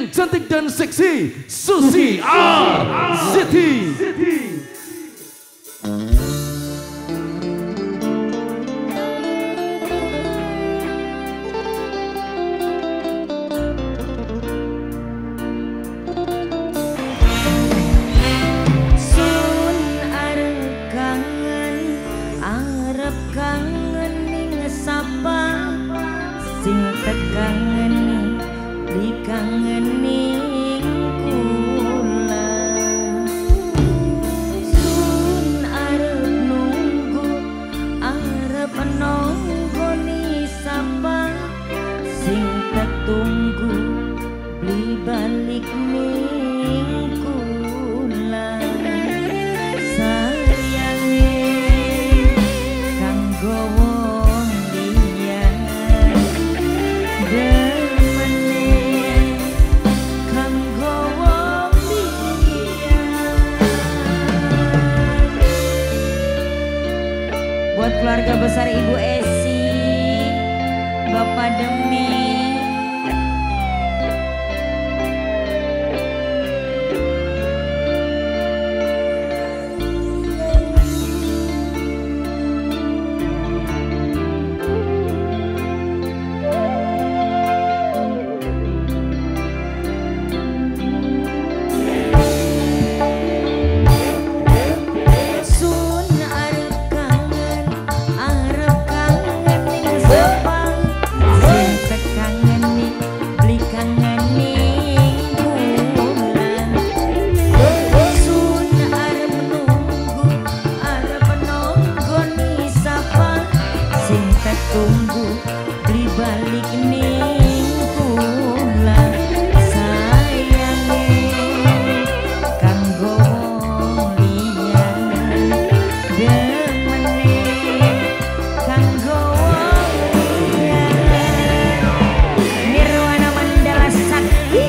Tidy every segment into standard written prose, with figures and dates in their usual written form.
cantik dan seksi, Susi Arziti. Sing tekangeni dikangeni kula sun arep nunggu arep nonggoni sapa sing tetunggu beli balik ning kula sayange kanggo buat keluarga besar Ibu Esi, Bapak Demi, tunggu beli balik ning kula sayange kanggo liyan demene kanggo liyan Nirwana Mandala Sakti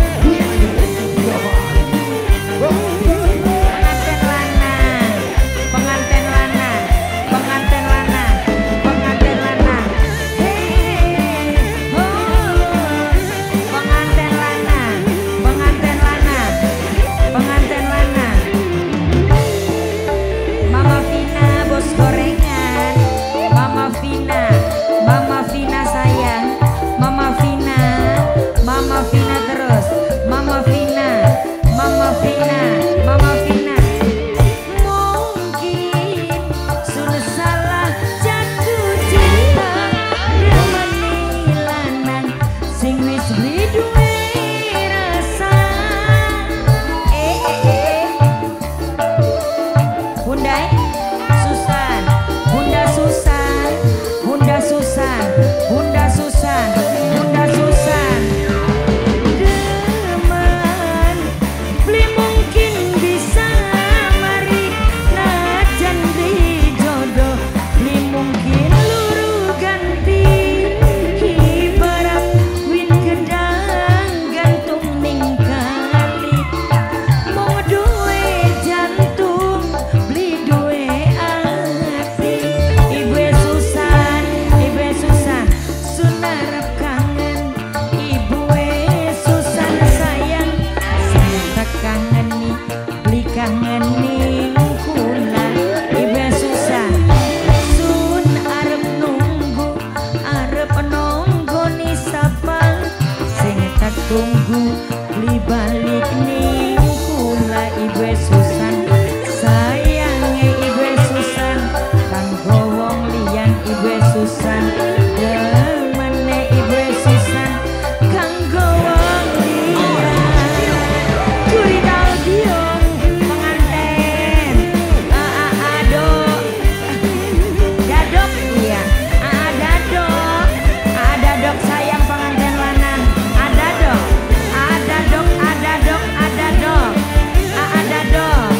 tunggu beli balik ning kula Ibu Susan sayange Ibu Susan kanggo wong liyan Ibu Susan demene Ibu Susan kanggo wong liyan curi audio penganten dadok iya dadok sayang penganten lanang ada dok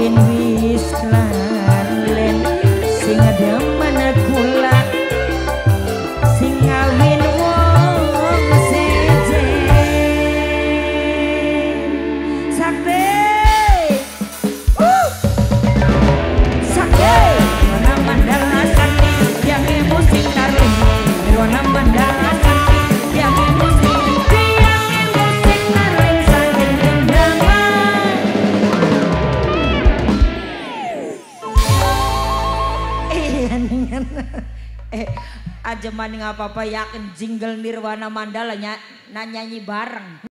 yen wis lalen sing demen kula sing ngawin wong sejen sakti sakti wana mandala sakti yang musik taruh wana mandala sakti yang musik taruh sakti drama aja maning apa-apa yakin jingle Nirwana Mandala nyanyi bareng.